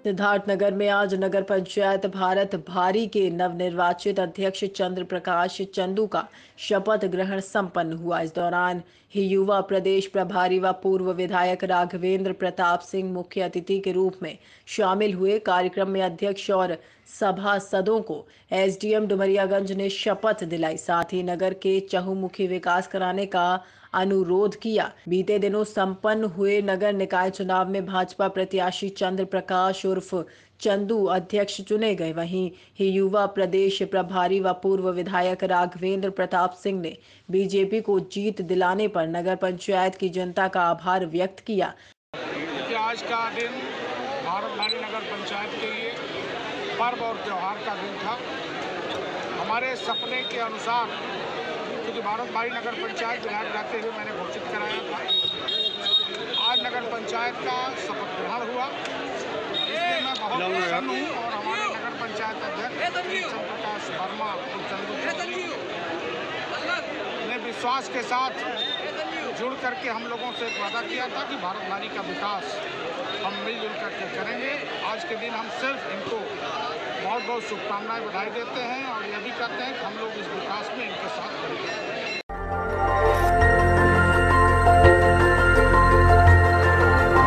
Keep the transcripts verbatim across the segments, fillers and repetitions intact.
सिद्धार्थनगर में आज नगर पंचायत भारत भारी के नवनिर्वाचित अध्यक्ष चंद्र प्रकाश चंदू का शपथ ग्रहण संपन्न हुआ। इस दौरान ही युवा प्रदेश प्रभारी व पूर्व विधायक राघवेंद्र प्रताप सिंह मुख्य अतिथि के रूप में शामिल हुए। कार्यक्रम में अध्यक्ष और सभासदों को एसडीएम डुमरियागंज ने शपथ दिलाई, साथ ही नगर के चहुमुखी विकास कराने का अनुरोध किया। बीते दिनों संपन्न हुए नगर निकाय चुनाव में भाजपा प्रत्याशी चंद्र प्रकाश उर्फ चंदू अध्यक्ष चुने गए। वहीं ही युवा प्रदेश प्रभारी व पूर्व विधायक राघवेंद्र प्रताप सिंह ने बीजेपी को जीत दिलाने पर नगर पंचायत की जनता का आभार व्यक्त किया। आज का दिन भारत भारी नगर पंचायत के लिए पर्व और त्यौहार का दिन था। हमारे सपने के अनुसार क्योंकि भारत भारी नगर पंचायत विधायक रहते हुए मैंने घोषित कराया था। आज नगर पंचायत का शपथ ग्रहण हुआ, इसलिए मैं बहुत प्रसन्न हूँ और हमारे नगर पंचायत अध्यक्ष चंद्र प्रकाश वर्मा और चंदू ने विश्वास के साथ जुड़ करके हम लोगों से वादा किया था कि भारत भारी का विकास हम मिलजुल करके करेंगे। आज के दिन हम सिर्फ इनको बहुत बहुत शुभकामनाएं बधाई देते हैं और यह भी कहते हैं कि हम लोग इस विकास में इनके साथ खड़े हैं।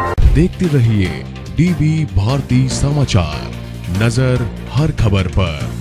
देखते रहिए डीबी भारती समाचार, नजर हर खबर पर।